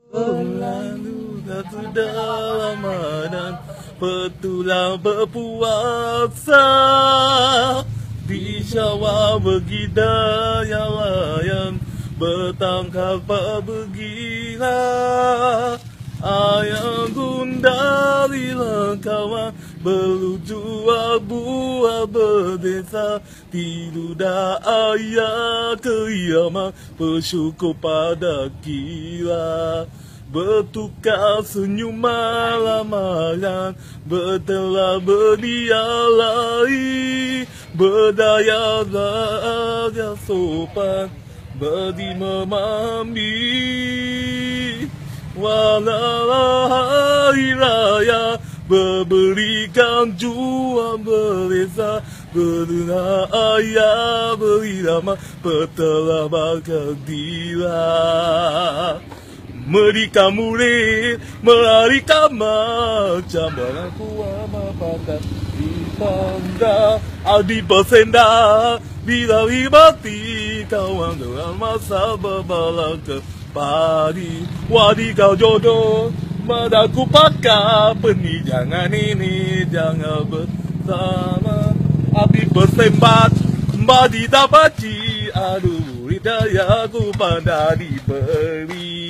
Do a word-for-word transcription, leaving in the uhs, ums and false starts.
Lalu dah sudah Ramadan, petulang berpuasa. Di Syawal bergida yang layan, bertangkap bergila. Ayam gundari kawan, berlucu buah berdesa. Tidur dah ayah kiamat, bersyukur pada kira. Bertukar senyum malam-malam, bertelah berdia lari. Berdaya raga sopan, berdi memambi. Walau hari raya, berberikan jual bereza. Berdengar ayah berirama, petelah bakal dira. Mereka murid, melarikan macam barang kuat mapakan di tangga. Adi bersenda, bila ribati kawan dengan masa berbalang ke padi. Wadi kau jodoh, madaku pakai peni. Jangan ini, jangan bersama. Api bersembat, badi dapat ci. Aduh, hidayahku pada diberi.